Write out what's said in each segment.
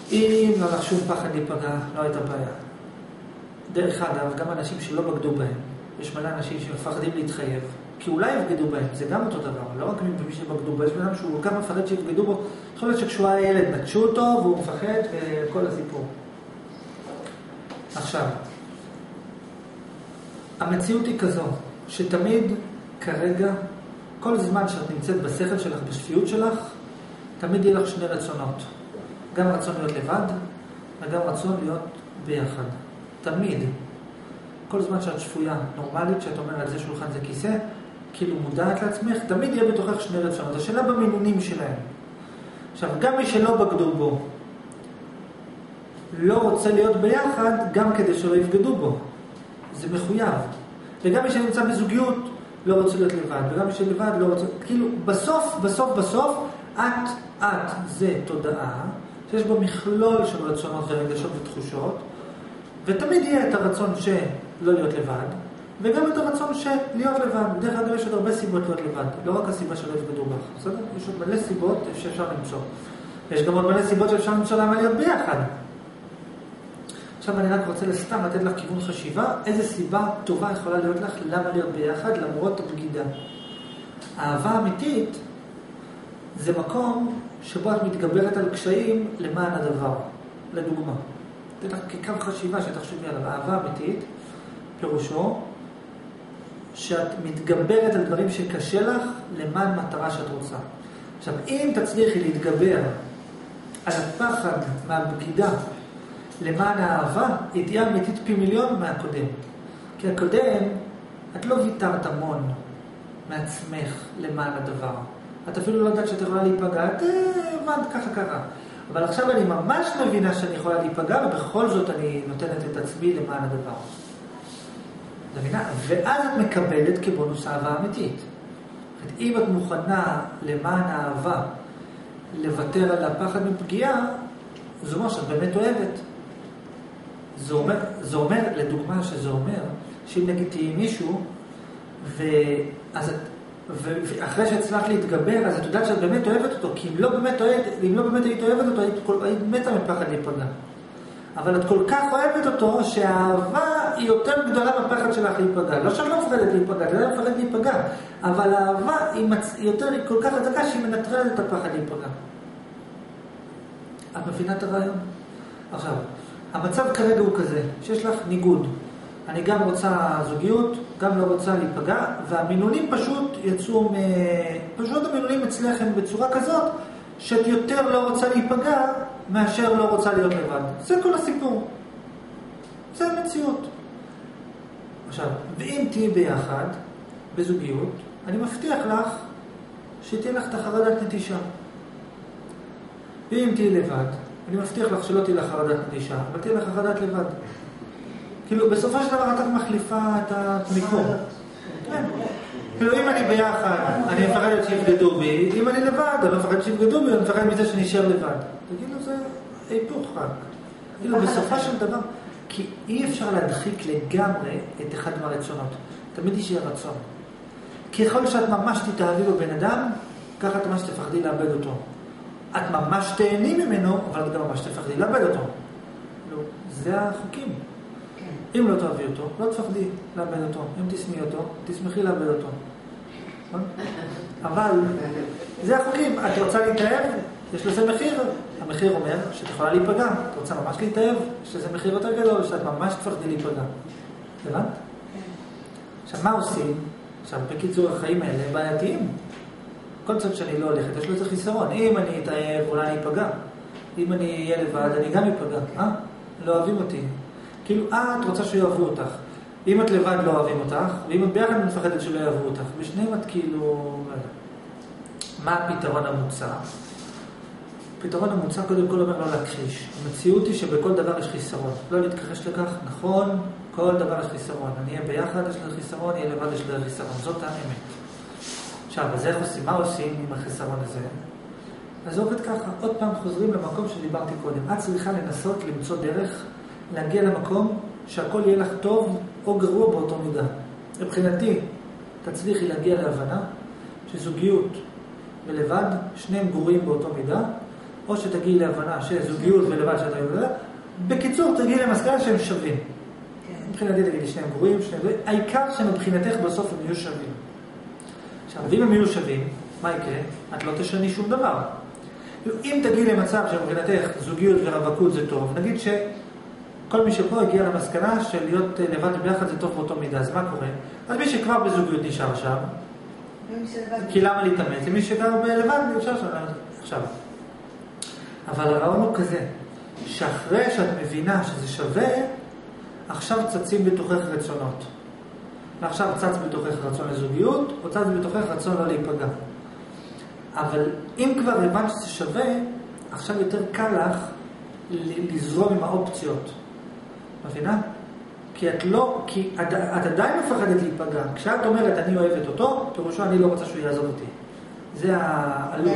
אם לא לך שום פחד להיפגע, לא הייתה בעיה. דרך אגב, גם אנשים שלא בגדו בהם, יש מלא אנשים שמפחדים להתחייב, כי אולי יבגדו בהם, זה גם אותו דבר, לא רק מי שבגדו בו, יש בן שהוא גם מפחד שיבגדו בו, יכול להיות שכשהוא היה ילד נטשו אותו והוא מפחד וכל הסיפור. עכשיו, המציאות היא כזו, שתמיד כרגע, כל זמן שאת נמצאת בשכל שלך, בשפיות שלך, תמיד יהיה לך שני רצונות. גם רצון להיות לבד, וגם רצון להיות ביחד. תמיד. כל זמן שאת שפויה, נורמלית, שאת אומרת, זה שולחן, זה כיסא, כאילו מודעת לעצמך, תמיד יהיה בתוכך שני רצונות. השאלה במינונים שלהם. עכשיו, גם מי שלא בגדו בו, לא רוצה להיות ביחד, גם כדי שלא יבגדו בו. זה מחויב. וגם מי שנמצא בזוגיות, לא רוצה להיות לבד. וגם מי שלבד לא רוצה... כאילו, בסוף, את זה תודעה, שיש בו מכלול של רצונות ורגשות ותחושות, ותמיד יהיה את הרצון שלא להיות לבד, וגם את הרצון של להיות לבד. בדרך כלל יש עוד הרבה סיבות להיות לבד, לא רק הסיבה שלא יבגדו בך, בסדר? יש עוד מלא סיבות שאפשר למצוא. יש גם עוד מלא סיבות שאפשר למצוא למה להיות ביחד. עכשיו אני רק רוצה לסתם לתת לך כיוון חשיבה, איזה סיבה טובה יכולה להיות לך למה להיות ביחד למרות הבגידה. האהבה אמיתית זה מקום שבו את מתגברת על קשיים למען הדבר. לדוגמה, תתך כקו חשיבה שתחשבי עליו. אהבה אמיתית פירושו שאת מתגברת על דברים שקשה לך למען מטרה שאת רוצה. עכשיו, אם תצליחי להתגבר על הפחד מהבגידה למען האהבה, היא תהיה אמיתית פי מיליון מהקודם. כי הקודם, את לא ויתרת המון מעצמך למען הדבר. את אפילו לא יודעת שאת יכולה להיפגע, את הבנת ככה קרה. אבל עכשיו אני ממש מבינה שאני יכולה להיפגע, ובכל זאת אני נותנת את עצמי למען הדבר. מבינה? ואז את מקבלת כבונוס אהבה אמיתית. אם את מוכנה למען האהבה לוותר על הפחד מפגיעה, זה אומר שאת באמת אוהבת. זה אומר, לדוגמה שזה אומר, שאם נגיד תהיי מישהו, ואחרי שהצלחת להתגבר, אז את יודעת שאת באמת אוהבת אותו, כי אם לא באמת היית אוהבת אותו, היית מתה מפחד להיפגע. אבל את כל כך אוהבת אותו, שהאהבה היא יותר גדולה בפחד שלך להיפגע. לא שאת לא מפחדת להיפגע, את לא מפחדת להיפגע, אבל האהבה היא כל כך חזקה שהיא מנטרלת את הפחד להיפגע. את מבינה את הרעיון? עכשיו, המצב כרגע הוא כזה, שיש לך ניגוד. אני גם רוצה זוגיות, גם לא רוצה להיפגע, והמינונים פשוט יצאו פשוט המינונים אצלכם בצורה כזאת, שאת יותר לא רוצה להיפגע, מאשר לא רוצה להיות לבד. זה כל הסיפור. זה המציאות. עכשיו, ואם תהיי ביחד, בזוגיות, אני מבטיח לך, שתהיה לך את החרדת נטישה. ואם תהיי לבד, אני מבטיח לך שלא תהיה לך חרדת נטישה, אבל תהיה לך חרדת לבד. כאילו, בסופו של דבר את מחליפה את המיקום. כן. כאילו, אם אני ביחד, אני מפחדת שיבגדו בי, אם אני לבד, אני לא מפחד שיבגדו בי, אני מפחד מזה שנשאר לבד. כאילו, זה היפוך רק. כאילו, בסופו של דבר, כי אי אפשר להדחיק לגמרי את אחד מהרצונות. תמיד יש רצון. ככל שאת ממש תתאהבי בבן אדם, ככה את ממש תפחדי לאבד אותו. את ממש תהני ממנו, אבל את גם ממש תפחדי לאבד אותו. זה החוקים. אם לא תאהבי אותו, לא תפחדי לאבד אותו. אם תשמחי אותו, תשמחי לאבד אותו. אבל זה החוקים. את רוצה להתאהב, יש לזה מחיר. המחיר אומר שאת יכולה להיפגע. את רוצה ממש להתאהב, יש לזה מחיר יותר גדול, שאת ממש תפחדי להיפגע. הבנת? עכשיו, מה עושים? עכשיו, בקיצור, החיים האלה בעייתיים. כל צד שאני לא הולכת, יש לו איזה חיסרון. אם אני אתאהב, אולי אני אפגע. אם אני אהיה לבד, אני גם אפגע. לא אוהבים אותי. כאילו, את רוצה שיאהבו אותך. אם את לבד לא אוהבים אותך, ואם את ביחד מפחדת שלא יאהבו אותך. בשניהם את כאילו... מה הפתרון המוצע? הפתרון המוצע קודם כל אומר לא להכחיש. המציאות היא שבכל דבר יש חיסרון. לא להתכחש לכך, נכון, כל דבר יש חיסרון. אני אהיה ביחד, יש לי חיסרון, יהיה לבד, יש לי חיסרון. זאת האמת. עכשיו, אז איך עושים? מה עושים עם החיסרון הזה? אז זה עובד ככה. עוד פעם חוזרים למקום שדיברתי קודם. את צריכה לנסות למצוא דרך להגיע למקום שהכל יהיה לך טוב או גרוע באותו מידה. מבחינתי, תצליחי להגיע להבנה שזוגיות ולבד, שניהם גרועים באותו מידה, או שתגיעי להבנה שזוגיות ולבד שאתה יודע. בקיצור, תגיעי למסקנה שהם שווים. מבחינתי תגידי שניהם גרועים, העיקר שמבחינתך בסוף הם יהיו שווים. עכשיו, אם הם יהיו שווים, מה יקרה? את לא תשני שום דבר. אם תגיעי למצב שמבחינתך זוגיות ורווקות זה טוב, נגיד שכל מי שפה הגיע למסקנה של להיות לבד ביחד זה טוב באותו מידה, אז מה קורה? אז מי שכבר בזוגיות נשאר שם, כי למה להתאמץ? מי שגר בלבד נשאר שם. עכשיו, אבל הרעיון הוא כזה, שאחרי שאת מבינה שזה שווה, עכשיו צצים בתוכך רצונות. ועכשיו צץ בתוכך רצון לזוגיות, או צץ בתוכך רצון לא להיפגע. אבל אם כבר הבנת שזה שווה, עכשיו יותר קל לך לזרום עם האופציות. מבינה? כי את עדיין מפחדת להיפגע. כשאת אומרת אני אוהבת אותו, פירושו אני לא רוצה שהוא יעזוב אותי. זה העלות.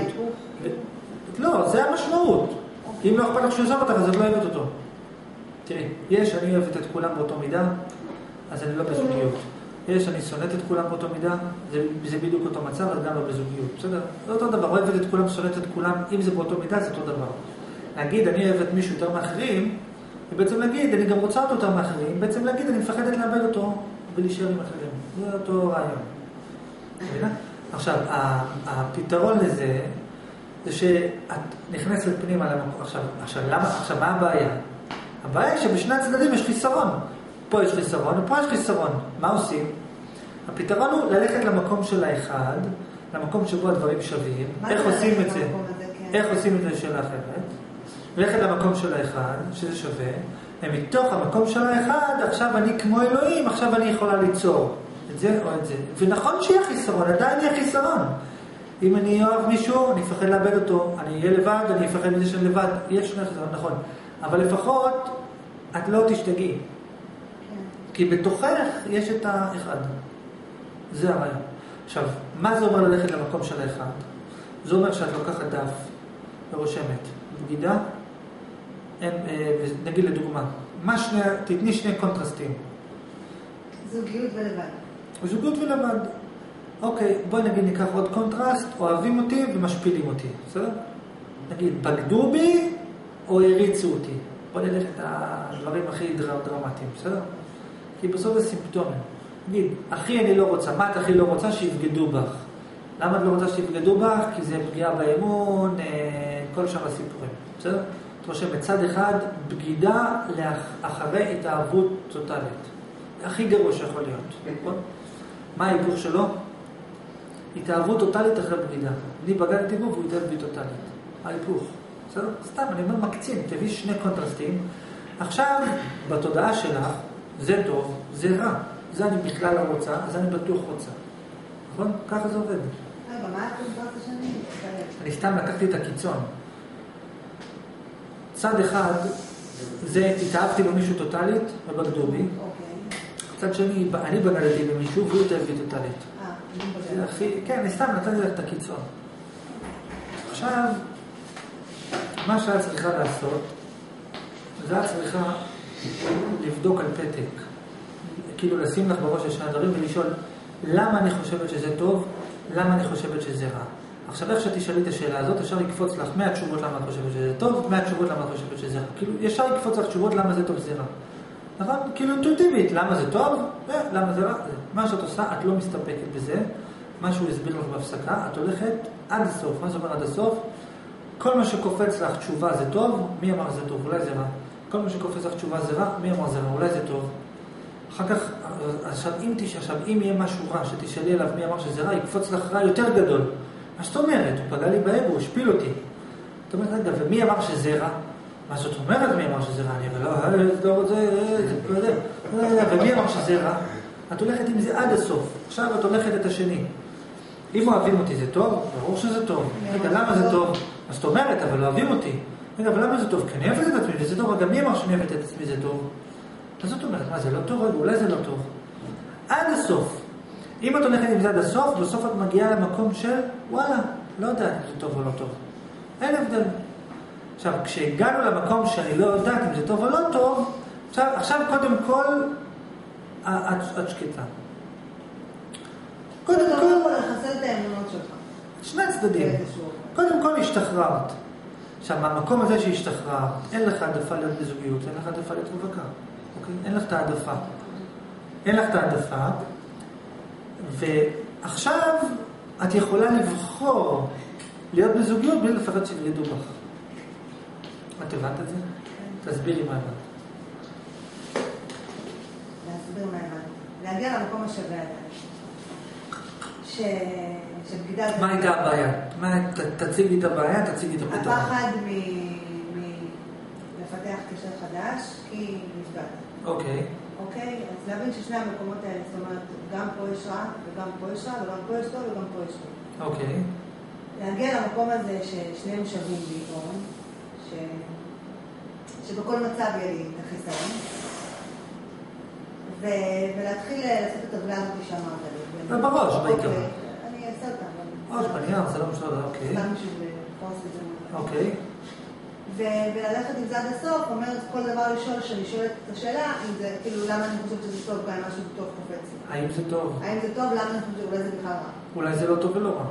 לא, זה המשמעות. אם לא אכפת לך שהוא יעזוב אותך, אז את לא אוהבת אותו. תראי, אני אוהבת את כולם באותו מידה, אז אני לא בזוגיות. אני שונאת את כולם באותו מידה, זה בדיוק אותו מצב, אז גם לא בזוגיות. בסדר? זה אותו דבר, אוהבת את כולם, שונאת את כולם, אם זה באותו מידה, זה אותו דבר. להגיד, אני אוהבת מישהו יותר מאחרים, ובעצם להגיד, אני גם רוצה אותו יותר מאחרים, בעצם להגיד, אני מפחדת לאבד אותו ולהישאר עם אחרים. זה אותו רעיון. מבינה? עכשיו, הפתרון לזה, זה שאת נכנסת פנימה למקום. עכשיו, מה הבעיה? הבעיה היא שבשני הצדדים יש חיסרון. פה יש חיסרון, ופה יש חיסרון. מה עושים? הפתרון הוא ללכת למקום של האחד, למקום שבו הדברים שווים. איך עושים את זה? איך עושים את זה שאלה אחרת? ללכת למקום של האחד, שזה שווה, ומתוך המקום של האחד, עכשיו אני כמו אלוהים, עכשיו אני יכולה ליצור את זה או את זה. ונכון שיהיה חיסרון, עדיין יהיה חיסרון. אם אני אוהב מישהו, אני אפחד לאבד אותו, אני אהיה לבד, אני אפחד מזה שאני לבד, יש שני חיסרון, נכון. אבל לפחות, את לא תשתגעי. כי בתוכך יש את האחד. זה הרעיון. עכשיו, מה זה אומר ללכת למקום של האחד? זה אומר שאת לוקחת דף ורושמת. בגידה, נגיד לדוגמה, תתני שני קונטרסטים. זוגיות ולבד. זוגיות ולבד. אוקיי, בואי נגיד ניקח עוד קונטרסט, אוהבים אותי ומשפילים אותי. בסדר? נגיד, בגדו בי או הריצו אותי. בואי נלך את הדברים הכי דרמטיים, בסדר? כי בסוף זה סימפטומים. נגיד, אחי אני לא רוצה, מה את הכי לא רוצה? שיבגדו בך. למה את לא רוצה שיבגדו בך? כי זה פגיעה באמון, כל שאר הסיפורים. בסדר? את חושב, מצד אחד, בגידה לאחרי התאהבות טוטלית. הכי גרוע שיכול להיות. נכון? מה ההיפוך שלו? התאהבות טוטלית אחרי בגידה. אני בגדתי בו והוא התאהב בי טוטלית. ההיפוך. בסדר? סתם, אני אומר מקצין, תביא שני קונטרסטים. עכשיו, בתודעה שלך, זה טוב, זה רע. זה אני בכלל לא רוצה, אז אני בטוח רוצה. נכון? ככה זה עובד. רגע, מה הקונטרסט השני? אני סתם לקחתי את הקיצון. צד אחד, זה התאהבתי במישהו טוטלית, ובגדו בי. צד שני, אני בגדתי במישהו, והוא התאהב בי טוטלית. כן, אני סתם נתתי לך את הקיצון. עכשיו, מה שאת צריכה לעשות, זה את צריכה לבדוק על פתק. כאילו לשים לך בראש השני הדברים ולשאול למה אני חושבת שזה טוב, למה אני חושבת שזה רע. עכשיו איך שתשאלי את השאלה הזאת, אפשר לקפוץ לך 100 תשובות למה את חושבת שזה טוב, 100 תשובות למה את חושבת שזה רע. כאילו ישר לקפוץ לך תשובות למה זה טוב, זה רע. נכון? כאילו אינטואיטיבית, למה זה טוב, למה זה רע. מה שאת עושה, את לא מסתפקת בזה. מה שהוא הסביר לך בהפסקה, את הולכת עד הסוף. מה זה אומר עד הסוף? כל מה שקופץ לך תשובה זה טוב, מי אמר זה טוב, אולי זה רע. כל מה שקופץ לך תשובה זה רע, מי אמר זה רע, אולי זה טוב. אחר כך, עכשיו אם יהיה משהו רע שתשאלי עליו מי אמר שזה רע, יקפוץ לך רע יותר גדול. מה שאת אומרת? הוא פגע לי באגו, הוא השפיל אותי. את אומרת, רגע, ומי אמר שזה רע? מה זאת אומרת מי אמר שזה רע? אני לא רוצה, ומי אמר שזה רע? את הולכת עם זה עד הסוף. עכשיו את הולכת את השני. אם אוהבים אותי זה טוב? ברור שזה טוב. רגע, למה זה טוב? אז את אומרת, אבל אוהבים אותי. רגע, אבל למה זה טוב? כי אני אוהבת את עצמי, וזה טוב. רגע, מי אמר שאני אוהבת את עצמי זה טוב? אז זאת אומרת, מה זה לא טוב? אולי זה לא טוב. עד הסוף. אם את הולכת עם זה עד הסוף, בסוף את מגיעה למקום של, וואלה, לא יודעת אם זה טוב או לא טוב. אין הבדל. עכשיו, כשהגענו למקום שאני לא יודעת אם זה טוב או לא טוב, עכשיו קודם כל, את שקטה. קודם כל, לחסל את האמונות שלך. שני צדדים. קודם כל השתחררת. עכשיו, מהמקום הזה שהשתחרר, אין לך העדפה להיות בזוגיות, אין לך העדפה להיות רווקה. אוקיי? אין לך את העדפה. אין לך את העדפה, ועכשיו את יכולה לבחור להיות בזוגיות בלי לפחד שיברידו בך. את הבנת את זה? תסבירי מה הבנת. להסביר מה הבנת. להגיע למקום השווה הזה. שבגידה... מה הייתה הבעיה? תציגי את הבעיה, תציגי את הפתרון. הפחד מלפתח קשר חדש, כי נפגעת. אוקיי. אוקיי? אז להבין ששני המקומות האלה, זאת אומרת, גם פה יש רע, וגם פה יש רע, וגם פה יש טוב, וגם פה יש טוב. אוקיי. להגיע למקום הזה ששניהם שווים בעיקרון, שבכל מצב יהיה לי את החיסרון, ולהתחיל לעשות את הטבלה הזאת שאמרת לי. ובראש, בעיקר. אני אעשה אותה. ראש, בנייר, זה לא משהו, אוקיי. סתם בשביל לפרוס את זה. אוקיי. וללכת עם זה עד הסוף, אומרת כל דבר לשאול, שאני שואלת את השאלה, אם זה, כאילו, למה אני חושבת שזה טוב, גם משהו טוב קופץ לי. האם זה טוב? האם זה טוב, למה אני חושבת שאולי זה בכלל רע. אולי זה לא טוב ולא רע.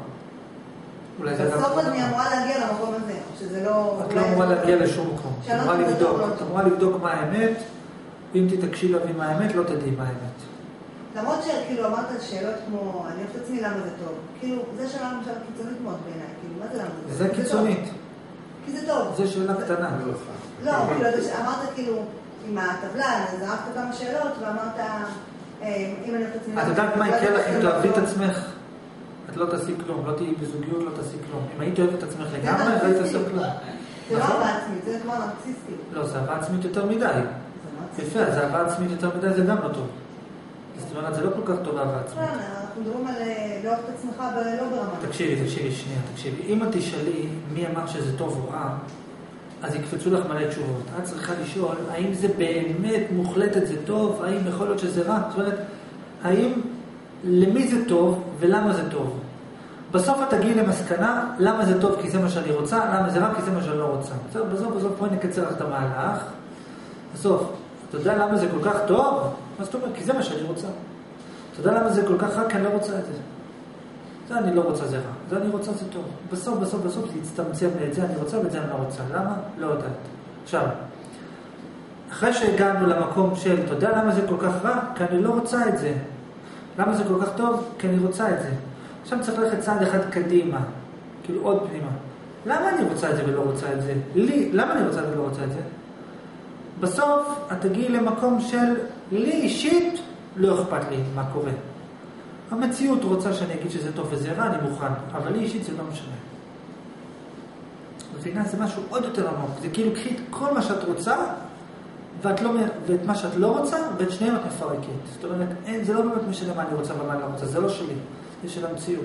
בסוף אני אמורה להגיע למקום הזה, שזה לא... את לא אמורה להגיע לשום מקום. את אמורה לבדוק. את אמורה לבדוק מה האמת, ואם תתעקשי להבין מה האמת, לא תדעי מה האמת. למרות שכאילו אמרת שאלות כמו, אני אוהבת עצמי למה זה טוב. כאילו, זה שאלה למשל קיצונית מאוד בעיניי. כאילו, מה זה למה זה טוב? זה קיצונית. כי זה טוב. זה שאלה קטנה. לא, כאילו, אמרת כאילו, עם הטבלה, זרקת כמה שאלות, ואמרת, אם אני אוהבת עצמי למה... את יודעת מה יקרה לך אם תאהבי את עצמך? את לא תעשי כלום, לא תהיי בזוגיות, לא תעשי כלום. אם היית אוהבת את עצמך לגמרי, לא היית עושה כלום. זה לא אהבה עצמית, זה כמו נרקסיסטי. לא, זה אהבה עצמית יותר מדי. יפה, זה אהבה עצמית יותר מדי, זה גם לא טוב. זאת אומרת, זה לא כל כך טוב אהבה עצמית. אנחנו מדברים על לאהוב את עצמך ולא ברמה. תקשיבי, שנייה. אם את תשאלי מי אמר שזה טוב או רע, אז יקפצו לך מלא תשובות. את צריכה לשאול, האם זה באמת מוחלטת זה טוב, האם יכול להיות שזה רע? זאת אומרת, האם למי זה טוב ולמה זה טוב? בסוף את תגיעי למסקנה, למה זה טוב כי זה מה שאני רוצה, למה זה רע כי זה מה שאני לא רוצה. בסוף פה נקצר לך את המהלך. בסוף, אתה יודע למה זה כל כך טוב? מה זאת אומרת? כי זה מה שאני רוצה. אתה יודע למה זה כל כך רע? כי אני לא רוצה את זה. זה אני לא רוצה, זה רע. זה אני רוצה, זה טוב. בסוף זה יצטמצם את זה, אני רוצה ואת זה אני לא רוצה. למה? לא יודעת. עכשיו, אחרי שהגענו למקום של, אתה יודע למה זה כל כך רע? כי אני לא רוצה את זה. למה זה כל כך טוב? כי אני רוצה את זה. עכשיו צריך ללכת צעד אחד קדימה. כאילו עוד פנימה. למה אני רוצה את זה ולא רוצה את זה? למה אני רוצה את זה ולא רוצה את זה? בסוף את תגיעי למקום של לי אישית לא אכפת לי מה קורה. המציאות רוצה שאני אגיד שזה טוב וזה רע, אני מוכן, אבל לי אישית זה לא משנה. מבינה, זה משהו עוד יותר עמוק. זה כאילו קחי את כל מה שאת רוצה ואת מה שאת לא רוצה, ואת שניהם את מפרקת. זאת אומרת, זה לא באמת משנה מה אני רוצה ומה אני לא רוצה, זה לא שלי, זה של המציאות.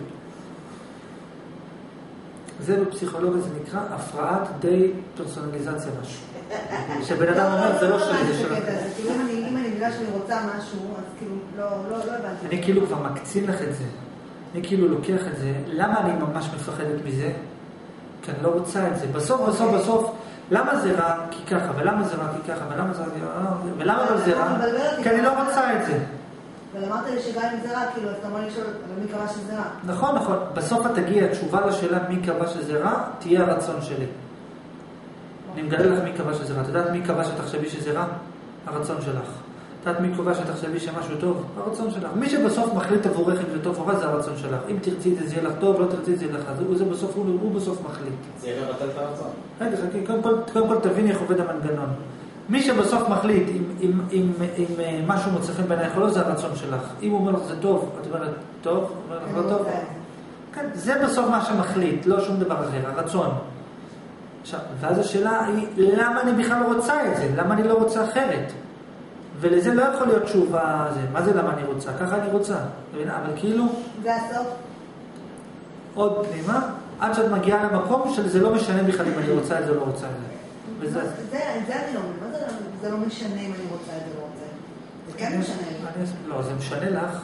זה בפסיכולוגיה, זה נקרא הפרעת די פרסונליזציה משהו. שבן אדם אומר, זה לא שלי, זה שלך. אם אני בגלל שאני רוצה משהו, אז כאילו, לא הבנתי. אני כאילו כבר מקצין לך את זה. אני כאילו לוקח את זה. למה אני ממש מפחדת מזה? כי אני לא רוצה את זה. בסוף, למה זה רע? כי ככה, ולמה זה רע? כי ככה, ולמה זה רע? ולמה לא זה רע? כי אני לא רוצה את זה. אבל אמרת לי שגם אם זה רע, כאילו, אתה אמר לשאול, אבל מי קבע שזה רע? נכון. בסוף את תגיע, התשובה לשאלה מי קבע שזה רע, תהיה הרצון שלי. אני מגלה לך מי קבע שזה רע. את יודעת מי קבע שתחשבי שזה רע? הרצון שלך. את יודעת מי קבע שתחשבי שמשהו טוב? הרצון שלך. מי שבסוף מחליט עבורך אם זה טוב או רע, זה הרצון שלך. אם תרצי את זה, זה יהיה לך טוב, לא תרצי את זה, יהיה לך. הוא בסוף מחליט. זה יהיה לבטל את הרצון. רגע, קודם כל תביני איך עובד המנגנון. מי שבסוף מחליט אם משהו מוצא חן בעינייך או לא, זה הרצון שלך. אם הוא אומר לך זה טוב, את אומרת טוב, הוא אומר לך לא טוב. כן, זה בסוף מה שמחליט, לא שום דבר אחר, הרצון. עכשיו, ואז השאלה היא, למה אני בכלל לא רוצה את זה? למה אני לא רוצה אחרת? ולזה לא יכול להיות תשובה, מה זה למה אני רוצה? ככה אני רוצה. אבל כאילו... זה הסוף. עוד פנימה, עד שאת מגיעה למקום שזה לא משנה בכלל אם אני רוצה את זה או לא רוצה את זה. זה אני לא מבין. מה זה לא משנה אם אני רוצה את זה או לא רוצה? זה כן משנה לי. לא, זה משנה לך.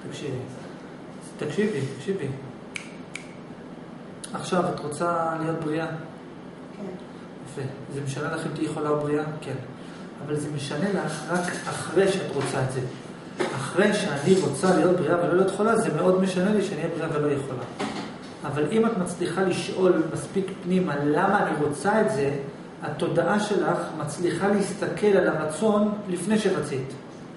תקשיבי. עכשיו, את רוצה להיות בריאה? כן. יפה. זה משנה לך אם תהיי חולה או בריאה? כן. אבל זה משנה לך רק אחרי שאת רוצה את זה. אחרי שאני רוצה להיות בריאה ולא להיות חולה, זה מאוד משנה לי שאני אהיה בריאה ולא אהיה חולה. אבל אם את מצליחה לשאול מספיק פנימה למה אני רוצה את זה, התודעה שלך מצליחה להסתכל על הרצון לפני שרצית.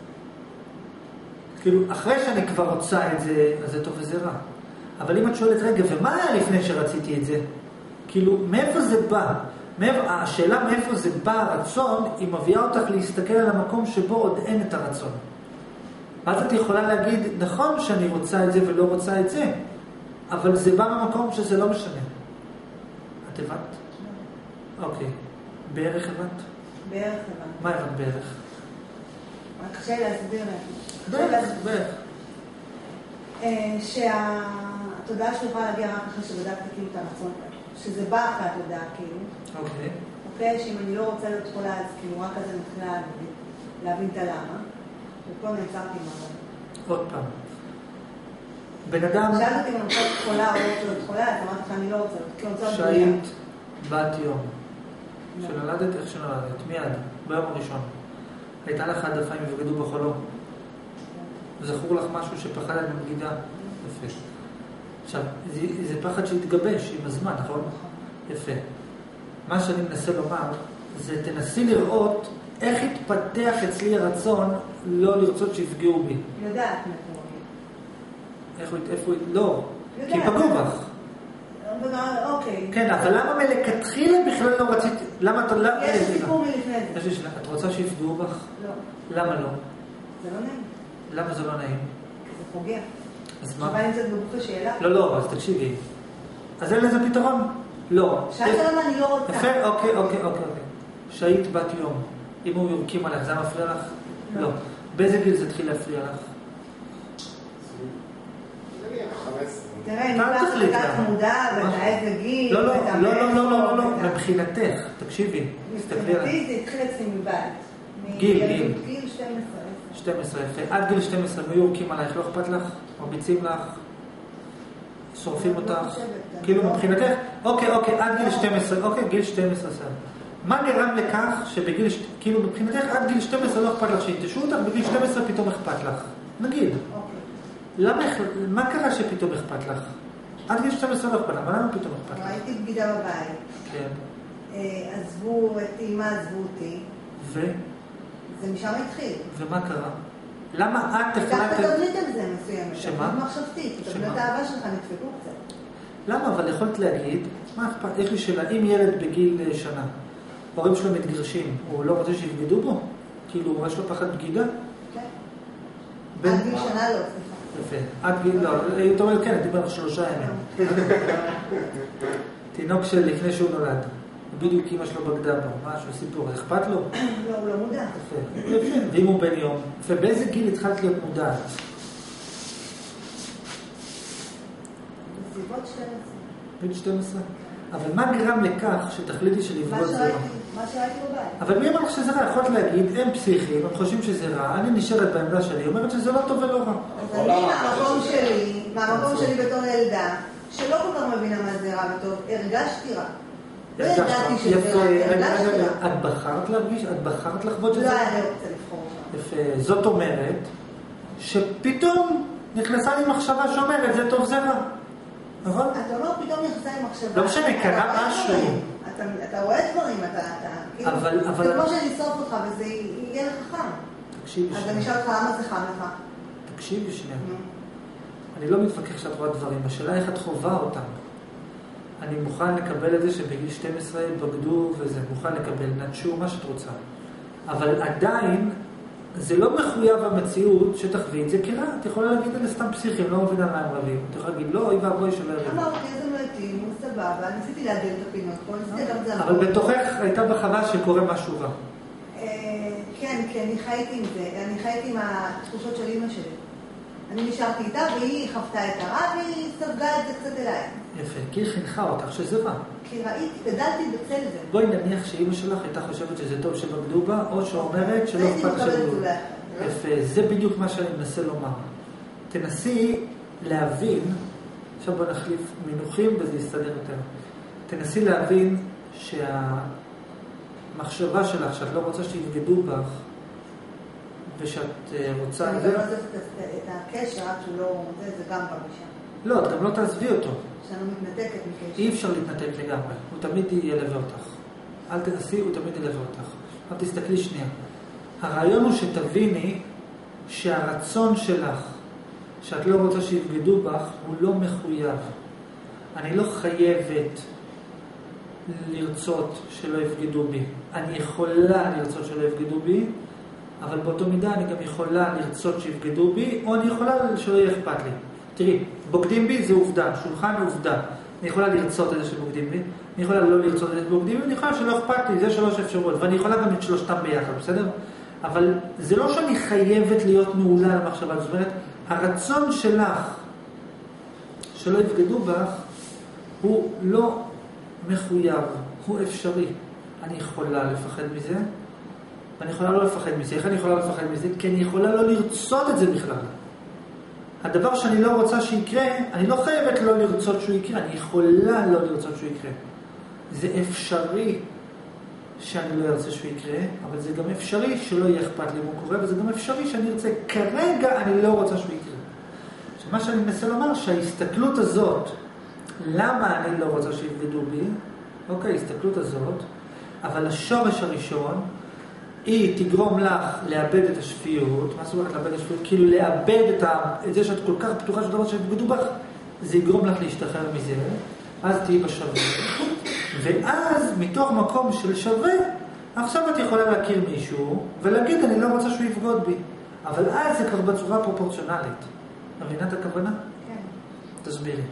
כאילו, אחרי שאני כבר רוצה את זה, אז זה טוב וזה רע. אבל אם את שואלת, רגע, ומה היה לפני שרציתי את זה? כאילו, מאיפה זה בא? השאלה מאיפה זה בא הרצון, היא מביאה אותך להסתכל על המקום שבו עוד אין את הרצון. ואז את יכולה להגיד, נכון שאני רוצה את זה ולא רוצה את זה, אבל זה בא במקום שזה לא משנה. את הבנת? אוקיי. בערך הבנת? בערך הבנת. מה הבנת בערך? רק קשה להסביר בערך. שהתודעה שלי יכולה להגיע רק אחרי שבדקתי כאילו את הרצון, שזה בא אחרי התודעה כאילו. אוקיי, שאם אני לא רוצה להיות חולה, אז כאילו רק אז אני מתחילה להבין את הלמה. ופה נעצרתי מהרבה. עוד פעם. בן אדם... שאלת אותי אם אני רוצה להיות חולה או לא רוצה להיות חולה, אז אמרתי לך אני לא רוצה להיות, כי אני רוצה להיות שהיית בת יום. שנולדת, איך שנולדת? מיד, ביום הראשון. הייתה לך עדפיים ובגדו בחולום. זכור לך משהו שפחדת מבגידה? יפה. עכשיו, זה פחד שהתגבש עם הזמן, נכון? יפה. מה שאני מנסה לומר, זה תנסי לראות איך התפתח אצלי הרצון לא לרצות שיפגעו בי. יודעת איפה, לא, כי פגעו בך. אוקיי. כן, אבל למה מלכתחילה בכלל לא רציתי, למה אתה לא... יש סיפור מלפני זה. יש לי שאלה, את רוצה שיפגעו בך? לא. למה לא? זה לא נעים. למה זה לא נעים? כי זה פוגע. אז מה? שבה נמצאת בגוף השאלה? לא, אז תקשיבי. אז אין לזה פתרון? לא. שאלת למה אני לא רוצה. יפה, אוקיי. שהיית בת יום, אם הוא יורקים עליך, זה מפריע לך? לא. באיזה גיל זה התחיל להפריע לך? תראה, נפלח את מודע ואתה איזה גיל. לא, מבחינתך, תקשיבי. מבחינתי זה התחיל אצלי מבית. גיל 12. יפה. עד גיל 12, לא יורקים עלייך, לא אכפת לך? מרביצים לך? שורפים אותך? כאילו מבחינתך? אוקיי, עד גיל 12, גיל 12 סתם. מה נראה לכך שבגיל, כאילו מבחינתך עד גיל 12 לא אכפת לך שיתשו אותך, בגיל 12 פתאום אכפת לך? נגיד. למה, מה קרה שפתאום אכפת לך? עד גיל 12 לא אכפת לך, אבל למה פתאום אכפת לך? ראיתי בגידה בבית. כן. עזבו את אמא, עזבו אותי. זה משם התחיל. ומה קרה? למה את תפלת תבנית על זה מסוימת. שמה? מחשבתית. תבנית האהבה שלך נדפקו קצת. למה? אבל יכולת להגיד, מה אכפת? יש לי שאלה, אם ילד בגיל שנה, הורים שלו מתגרשים, הוא לא רוצה שיבגדו בו? כאילו, יש לו פחד בגידה? כן. עד גיל שנה לא, סליחה. יפה. עד גיל, לא, אתה אומר, כן, דיבר 3 ימים. תינוק של לפני שהוא נולד. בדיוק אמא שלו בגדה בו, משהו, סיפור, אכפת לו? לא, הוא לא מודע. יפה. ואם הוא בן יום? יפה, באיזה גיל התחלת להיות מודעת? בסביבות 12. בגיל 12? אבל מה גרם לכך שתחליטי שלבגוד זה רע? מה שראיתי בבית. אבל מי אמר לך שזה רע? יכולת להגיד, הם פסיכיים, הם חושבים שזה רע, אני נשארת בעמדה שלי, אומרת שזה לא טוב ולא רע. אז אני מהמקום שלי בתור ילדה, שלא כל כך מבינה מה זה רע וטוב, הרגשתי רע. לא ידעתי שזה רע, הרגשתי רע. את בחרת להרגיש? את בחרת לחוות שזה רע? רע? לא היה לי אופציה לבחור שם. יפה, זאת אומרת, שפתאום נכנסה לי מחשבה שאומרת, זה טוב, זה רע. נכון? אתה אומר, פתאום נכנסה עם מחשבה. לא משנה, קרה משהו. אתה רואה דברים, אבל... זה כמו שאני אסוף אותך וזה יהיה לך חם. תקשיבי אז אני אשאל אותך למה זה חם לך. תקשיבי שנייה. אני לא מתווכח שאת רואה דברים, השאלה איך את חובה אותם. אני מוכן לקבל את זה שבגיל 12 בגדו וזה, מוכן לקבל, נטשו מה שאת רוצה. אבל עדיין, זה לא מחויב המציאות שתחווי את זה כרע. את יכולה להגיד על סתם פסיכים, לא מבינה מה הם רבים. את יכולה להגיד, לא, אוי ואבוי שלא ירבים. אמרתי, איזה מתאים, הוא סבבה, ניסיתי להגן את הפינות פה, ניסיתי גם זה. אבל בתוכך הייתה בחווה שקורה משהו רע. כן, כי אני חייתי עם זה, אני חייתי עם התחושות של אמא שלי. אני נשארתי איתה והיא חוותה את הרע והיא ספגה את זה קצת אליי. יפה, כי היא חינכה אותך שזה רע. כי ראיתי, גדלתי בצל זה. בואי נניח שאמא שלך הייתה חושבת שזה טוב שבגדו בה, או שאומרת שלא אכפת שבגדו. יפה, זה בדיוק מה שאני מנסה לומר. תנסי להבין, עכשיו בוא נחליף מינוחים וזה יסתדר יותר. תנסי להבין שהמחשבה שלך, שאת לא רוצה שיבגדו בך, ושאת רוצה... אני גם לא יודעת את הקשר, רק שהוא לא... זה גם בא משם. לא, את גם לא תעזבי אותו. שאני מתנתקת מקשר. אי אפשר להתנתק לגמרי, הוא תמיד ילווה אותך. אל תנסי, הוא תמיד ילווה אותך. אבל תסתכלי שנייה. הרעיון הוא שתביני שהרצון שלך, שאת לא רוצה שיבגדו בך, הוא לא מחויב. אני לא חייבת לרצות שלא יבגדו בי. אני יכולה לרצות שלא יבגדו בי, אבל באותו מידה אני גם יכולה לרצות שיבגדו בי, או אני יכולה שלא יהיה אכפת לי. תראי, בוגדים בי זה עובדה, שולחן הוא עובדה. אני יכולה לרצות את זה שבוגדים בי, אני יכולה לא לרצות את זה שבוגדים בי, אני יכולה שלא אכפת לי, זה 3 אפשרויות, ואני יכולה גם את שלושתם ביחד, בסדר? אבל זה לא שאני חייבת להיות מעולה למחשבה, זאת אומרת, הרצון שלך שלא יבגדו בך הוא לא מחויב, הוא אפשרי. אני יכולה לפחד מזה, ואני יכולה לא לפחד מזה. איך אני יכולה לפחד מזה? כי אני יכולה לא לרצות את זה בכלל. הדבר שאני לא רוצה שיקרה, אני לא חייבת לא לרצות שהוא יקרה, אני יכולה לא לרצות שהוא יקרה. זה אפשרי שאני לא ארצה שהוא יקרה, אבל זה גם אפשרי שלא יהיה אכפת לי מה קורה, וזה גם אפשרי שאני ארצה. כרגע אני לא רוצה שהוא יקרה. עכשיו, מה שאני מנסה לומר, שההסתכלות הזאת, למה אני לא רוצה שיבגדו בי, אוקיי, ההסתכלות הזאת, אבל השורש הראשון, היא תגרום לך לאבד את השפיות. מה זאת אומרת לאבד את השפיות? כאילו לאבד את זה שאת כל כך פתוחה של דבר שיבגדו בך, זה יגרום לך להשתחרר מזה, אז תהיי בשווה. ואז מתוך מקום של שווה, עכשיו את יכולה להכיר מישהו ולהגיד אני לא רוצה שהוא יבגוד בי. אבל אז זה כבר בצורה פרופורציונלית. מבינה את הכוונה? כן. תסבירי.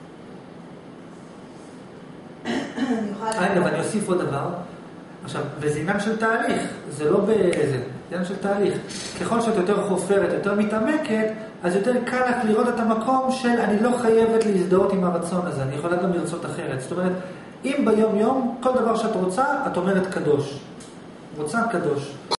ואני אוסיף עוד דבר. עכשיו, וזה עניין של תהליך, זה לא באיזה, זה עניין של תהליך. ככל שאת יותר חופרת, יותר מתעמקת, אז יותר קל לך לראות את המקום של אני לא חייבת להזדהות עם הרצון הזה, אני יכולה גם לרצות אחרת. זאת אומרת, אם ביום יום, כל דבר שאת רוצה, את אומרת קדוש. רוצה קדוש.